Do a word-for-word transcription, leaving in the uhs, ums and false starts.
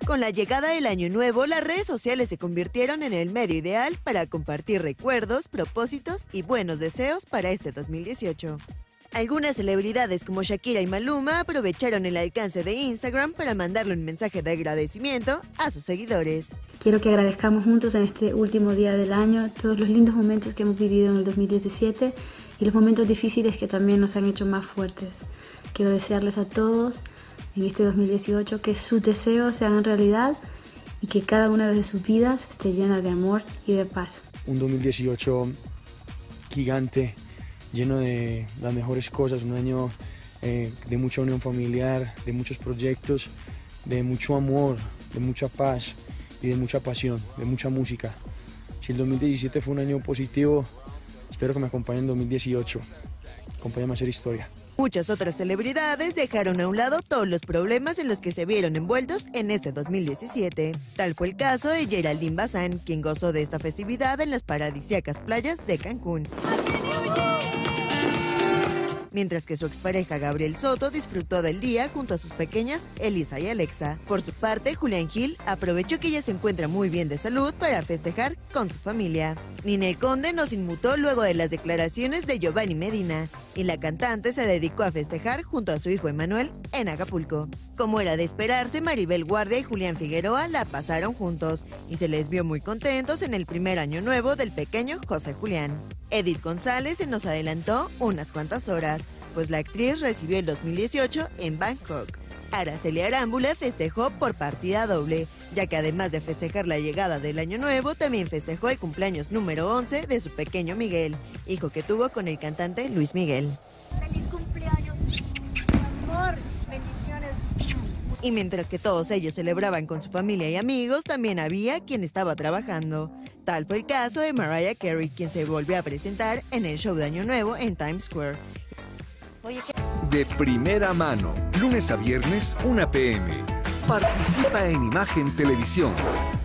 Con la llegada del Año Nuevo, las redes sociales se convirtieron en el medio ideal para compartir recuerdos, propósitos y buenos deseos para este dos mil dieciocho. Algunas celebridades como Shakira y Maluma aprovecharon el alcance de Instagram para mandarle un mensaje de agradecimiento a sus seguidores. Quiero que agradezcamos juntos en este último día del año todos los lindos momentos que hemos vivido en el dos mil diecisiete y los momentos difíciles que también nos han hecho más fuertes. Quiero desearles a todos en este dos mil dieciocho que sus deseos se hagan realidad y que cada una de sus vidas esté llena de amor y de paz. Un dos mil dieciocho gigante, lleno de las mejores cosas, un año eh, de mucha unión familiar, de muchos proyectos, de mucho amor, de mucha paz y de mucha pasión, de mucha música. Si el dos mil diecisiete fue un año positivo, espero que me acompañe en dos mil dieciocho, acompáñame a hacer historia. Muchas otras celebridades dejaron a un lado todos los problemas en los que se vieron envueltos en este dos mil diecisiete. Tal fue el caso de Geraldine Bazán, quien gozó de esta festividad en las paradisíacas playas de Cancún. Mientras que su expareja Gabriel Soto disfrutó del día junto a sus pequeñas Elisa y Alexa. Por su parte, Julián Gil aprovechó que ella se encuentra muy bien de salud para festejar con su familia. Ninel Conde nos inmutó luego de las declaraciones de Giovanni Medina, y la cantante se dedicó a festejar junto a su hijo Emanuel en Acapulco. Como era de esperarse, Maribel Guardia y Julián Figueroa la pasaron juntos y se les vio muy contentos en el primer año nuevo del pequeño José Julián. Edith González se nos adelantó unas cuantas horas, pues la actriz recibió el dos mil dieciocho en Bangkok. Araceli Arámbula festejó por partida doble, ya que además de festejar la llegada del Año Nuevo, también festejó el cumpleaños número once de su pequeño Miguel, hijo que tuvo con el cantante Luis Miguel. ¡Feliz cumpleaños, amor! ¡Bendiciones! Y mientras que todos ellos celebraban con su familia y amigos, también había quien estaba trabajando. Tal fue el caso de Mariah Carey, quien se volvió a presentar en el show de Año Nuevo en Times Square. De primera mano, lunes a viernes, una p m Participa en Imagen Televisión.